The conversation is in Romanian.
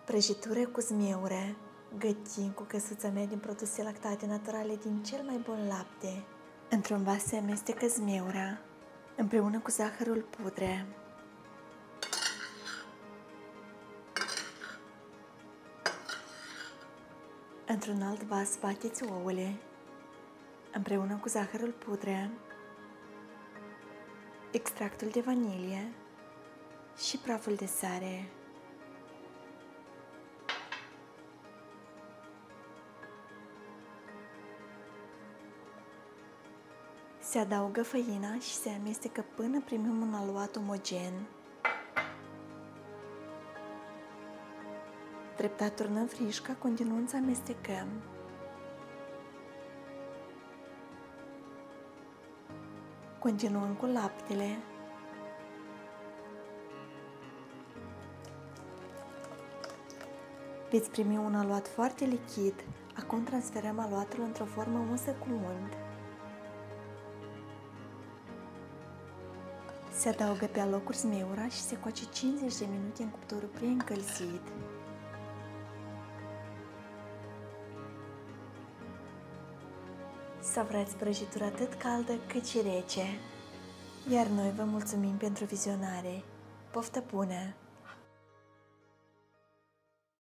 Prăjitură cu zmeură, gătim cu căsuța mea din produse lactate naturale din cel mai bun lapte. Într-un vas se amestecă zmeura împreună cu zahărul pudră. Într-un alt vas bateți ouăle împreună cu zahărul pudră, extractul de vanilie și praful de sare. Se adaugă făina și se amestecă până primim un aluat omogen. Treptat turnăm frișca, continuând să amestecăm. Continuăm cu laptele. Veți primi un aluat foarte lichid. Acum transferăm aluatul într-o formă unsă cu unt. Se adaugă pe alocuri zmeura și se coace 50 de minute în cuptorul preîncălzit. Savurați prăjitura atât caldă cât și rece. Iar noi vă mulțumim pentru vizionare. Poftă bună!